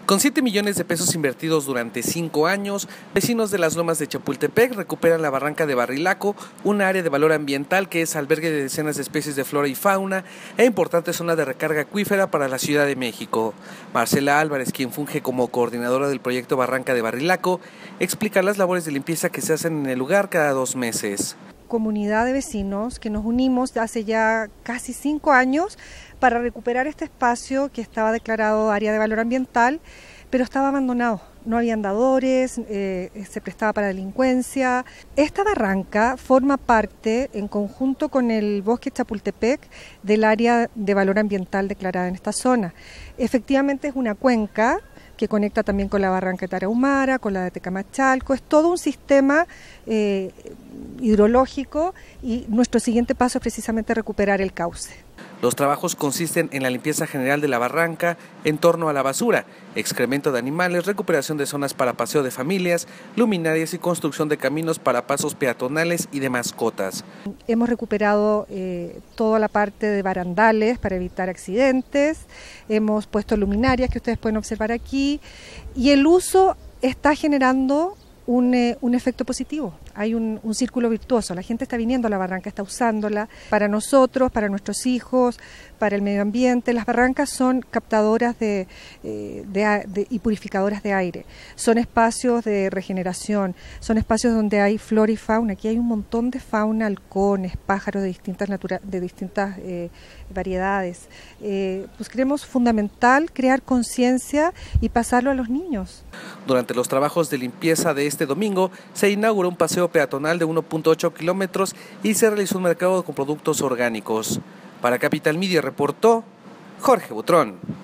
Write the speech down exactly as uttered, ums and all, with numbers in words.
Con siete millones de pesos invertidos durante cinco años, vecinos de las Lomas de Chapultepec recuperan la barranca de Barrilaco, un área de valor ambiental que es albergue de decenas de especies de flora y fauna e importante zona de recarga acuífera para la Ciudad de México. Marcela Álvarez, quien funge como coordinadora del proyecto Barranca de Barrilaco, explica las labores de limpieza que se hacen en el lugar cada dos meses. Comunidad de vecinos que nos unimos hace ya casi cinco años para recuperar este espacio que estaba declarado área de valor ambiental, pero estaba abandonado. No había andadores, eh, se prestaba para delincuencia. Esta barranca forma parte, en conjunto con el bosque Chapultepec, del área de valor ambiental declarada en esta zona. Efectivamente es una cuenca que conecta también con la barranca de Tarahumara, con la de Tecamachalco. Es todo un sistema eh, hidrológico y nuestro siguiente paso es precisamente recuperar el cauce. Los trabajos consisten en la limpieza general de la barranca en torno a la basura, excremento de animales, recuperación de zonas para paseo de familias, luminarias y construcción de caminos para pasos peatonales y de mascotas. Hemos recuperado eh, toda la parte de barandales para evitar accidentes, hemos puesto luminarias que ustedes pueden observar aquí y el uso está generando Un, eh, un efecto positivo, hay un, un círculo virtuoso, la gente está viniendo a la barranca, está usándola para nosotros, para nuestros hijos, para el medio ambiente. Las barrancas son captadoras de, eh, de, de, y purificadoras de aire, son espacios de regeneración, son espacios donde hay flora y fauna. Aquí hay un montón de fauna, halcones, pájaros de distintas, natura, de distintas eh, variedades. Eh, pues creemos fundamental crear conciencia y pasarlo a los niños. Durante los trabajos de limpieza de este domingo, se inauguró un paseo peatonal de uno punto ocho kilómetros y se realizó un mercado con productos orgánicos. Para Capital Media reportó Jorge Butrón.